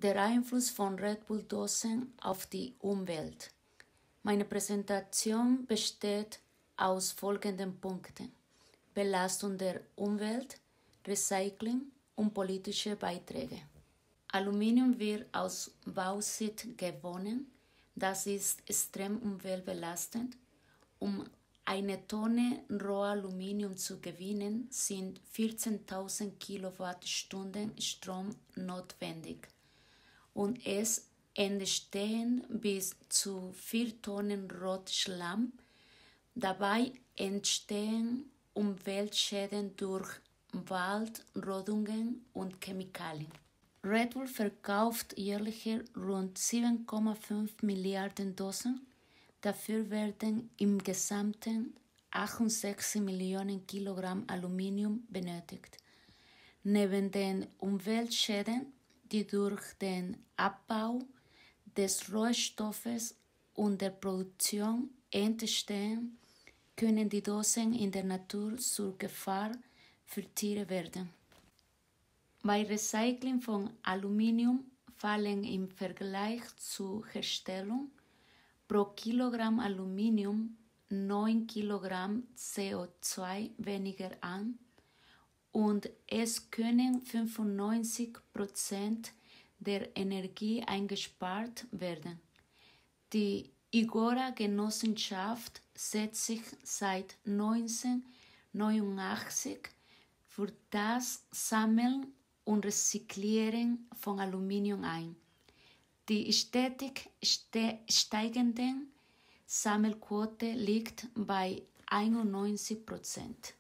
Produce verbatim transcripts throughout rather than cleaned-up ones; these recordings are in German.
Der Einfluss von Red Bull-Dosen auf die Umwelt. Meine Präsentation besteht aus folgenden Punkten: Belastung der Umwelt, Recycling und politische Beiträge. Aluminium wird aus Bauxit gewonnen. Das ist extrem umweltbelastend. Um eine Tonne Rohaluminium zu gewinnen, sind vierzehntausend Kilowattstunden Strom notwendig. Und es entstehen bis zu vier Tonnen Rotschlamm. Dabei entstehen Umweltschäden durch Waldrodungen und Chemikalien. Red Bull verkauft jährlich rund sieben Komma fünf Milliarden Dosen. Dafür werden im Gesamten achtundsechzig Millionen Kilogramm Aluminium benötigt. Neben den Umweltschäden, die durch den Abbau des Rohstoffes und der Produktion entstehen, können die Dosen in der Natur zur Gefahr für Tiere werden. Bei Recycling von Aluminium fallen im Vergleich zur Herstellung pro Kilogramm Aluminium neun Kilogramm C O zwei weniger an und es können fünfundneunzig Prozent der Energie eingespart werden. Die Igora-Genossenschaft setzt sich seit neunzehnhundertneunundachtzig für das Sammeln und Rezyklieren von Aluminium ein. Die stetig steigende Sammelquote liegt bei einundneunzig Prozent.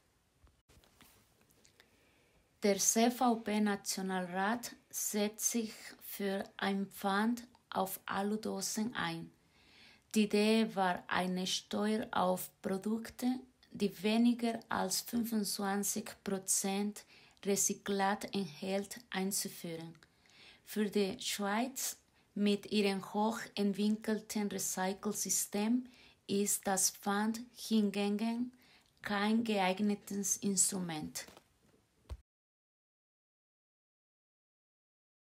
Der C V P-Nationalrat setzt sich für ein Pfand auf Aludosen ein. Die Idee war, eine Steuer auf Produkte, die weniger als fünfundzwanzig Prozent Rezyklat enthält, einzuführen. Für die Schweiz mit ihrem hoch entwickelten Recycelsystem ist das Pfand hingegen kein geeignetes Instrument.